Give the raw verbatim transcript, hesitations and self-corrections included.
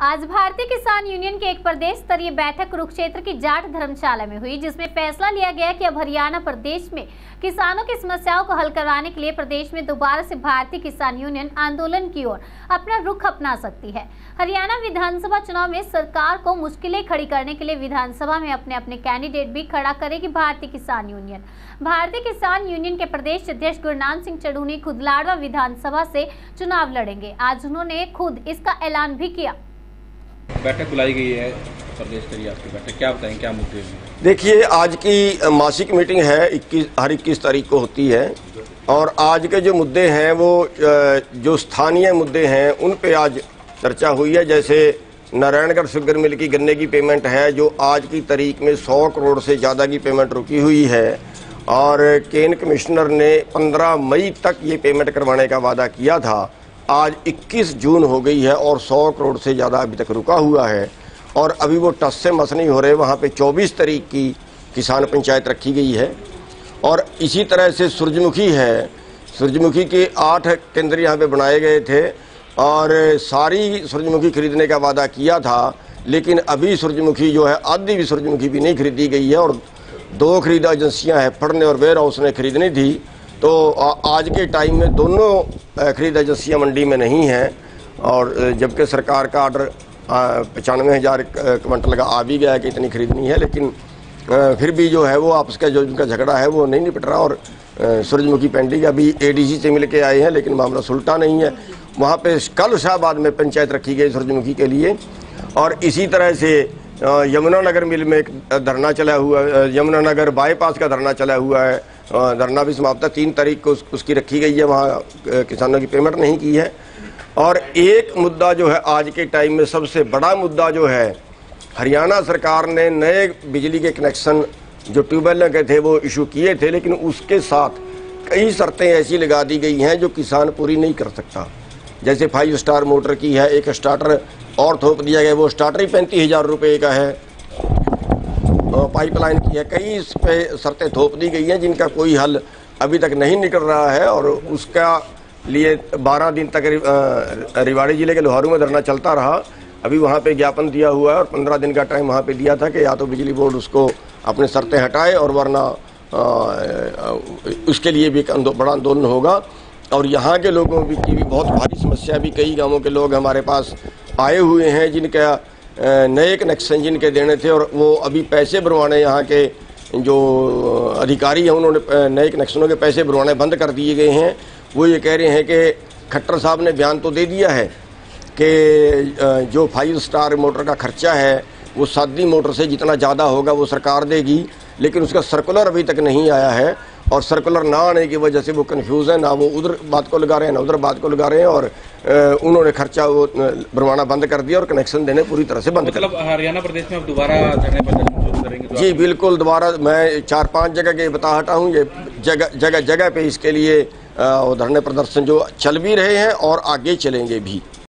आज भारतीय किसान यूनियन की एक प्रदेश स्तरीय बैठक कुरुक्षेत्र की जाट धर्मशाला में हुई, जिसमें फैसला लिया गया कि अब हरियाणा प्रदेश में किसानों की समस्याओं को हल करवाने के लिए प्रदेश में दोबारा से भारतीय किसान यूनियन आंदोलन की ओर अपना रुख अपना सकती है। हरियाणा विधानसभा चुनाव में सरकार को मुश्किलें खड़ी करने के लिए विधानसभा में अपने अपने कैंडिडेट भी खड़ा करेगी भारतीय किसान यूनियन। भारतीय किसान यूनियन के प्रदेश अध्यक्ष गुरनाम सिंह चढ़ूनी खुद लाडवा विधानसभा से चुनाव लड़ेंगे। आज उन्होंने खुद इसका ऐलान भी किया। बैठक बुलाई गई है प्रदेश स्तरीय आपकी बैठक, क्या बताएं, क्या मुद्दे हैं? देखिए, आज की मासिक मीटिंग है, इक्कीस हर इक्कीस तारीख को होती है और आज के जो मुद्दे हैं वो जो स्थानीय मुद्दे हैं उन पे आज चर्चा हुई है। जैसे नारायणगढ़ शुगर मिल की गन्ने की पेमेंट है जो आज की तारीख में सौ करोड़ से ज़्यादा की पेमेंट रुकी हुई है और केन कमिश्नर ने पंद्रह मई तक ये पेमेंट करवाने का वादा किया था। आज इक्कीस जून हो गई है और सौ करोड़ से ज़्यादा अभी तक रुका हुआ है और अभी वो टस से मस नहीं हो रहे। वहाँ पे चौबीस तारीख की किसान पंचायत रखी गई है और इसी तरह से सूरजमुखी है, सूरजमुखी के आठ केंद्र यहाँ पे बनाए गए थे और सारी सूरजमुखी खरीदने का वादा किया था, लेकिन अभी सूरजमुखी जो है आधी भी सूरजमुखी भी नहीं खरीदी गई है और दो खरीदा एजेंसियाँ हैं, फड़ने और वेयर हाउस ने खरीदनी थी। तो आज के टाइम में दोनों खरीद एजेंसियाँ मंडी में नहीं हैं और जबकि सरकार का आर्डर पचानवे हज़ार क्विंटल का आ भी गया है कि इतनी खरीदनी है, लेकिन फिर भी जो है वो आपस का जो उनका झगड़ा है वो नहीं निपट रहा और सूरजमुखी पेंडिंग अभी एडीसी से मिल के आए हैं, लेकिन मामला सुलटा नहीं है। वहाँ पे कल शाहबाद में पंचायत रखी गई सूरजमुखी के लिए और इसी तरह से यमुनानगर मिल में एक धरना चला हुआ है, यमुनानगर बाईपास का धरना चला हुआ है, धरना भी समाप्त है। तीन तारीख को उस, उसकी रखी गई है, वहाँ किसानों की पेमेंट नहीं की है। और एक मुद्दा जो है आज के टाइम में सबसे बड़ा मुद्दा जो है, हरियाणा सरकार ने नए बिजली के कनेक्शन जो ट्यूबवेल के थे वो इशू किए थे, लेकिन उसके साथ कई शर्तें ऐसी लगा दी गई हैं जो किसान पूरी नहीं कर सकता। जैसे फाइव स्टार मोटर की है, एक स्टार्टर और थोप दिया गया, वो स्टार्टर ही पैंतीस हज़ार रुपये का है। पाइपलाइन की है, कई इस पे शर्तें थोप दी गई हैं जिनका कोई हल अभी तक नहीं निकल रहा है और उसका लिए बारह दिन तक रेवाड़ी जिले के लोहारू में धरना चलता रहा। अभी वहाँ पे ज्ञापन दिया हुआ है और पंद्रह दिन का टाइम वहाँ पे दिया था कि या तो बिजली बोर्ड उसको अपने शर्तें हटाए और वरना उसके लिए भी एक बड़ा आंदोलन होगा। और यहाँ के लोगों की भी बहुत भारी समस्या, भी कई गाँवों के लोग हमारे पास आए हुए हैं जिनका नए कनेक्शन जिनके देने थे और वो अभी पैसे भरवाने, यहाँ के जो अधिकारी हैं उन्होंने नए कनेक्शनों के पैसे भरवाने बंद कर दिए गए हैं। वो ये कह रहे हैं कि खट्टर साहब ने बयान तो दे दिया है कि जो फाइव स्टार मोटर का खर्चा है वो सादी मोटर से जितना ज़्यादा होगा वो सरकार देगी, लेकिन उसका सर्कुलर अभी तक नहीं आया है और सर्कुलर ना आने की वजह से वो कंफ्यूज है, ना वो उधर बात को लगा रहे हैं ना उधर बात को लगा रहे हैं और उन्होंने खर्चा वो भरवाना बंद कर दिया और कनेक्शन देने पूरी तरह से बंद कर दिया। मतलब हरियाणा प्रदेश में अब दोबारा धरने प्रदर्शन शुरू करेंगे? तो जी बिल्कुल, दोबारा मैं चार पांच जगह के बता हटा हूँ, ये जगह जगह जगह पे इसके लिए धरने प्रदर्शन जो चल भी रहे हैं और आगे चलेंगे भी।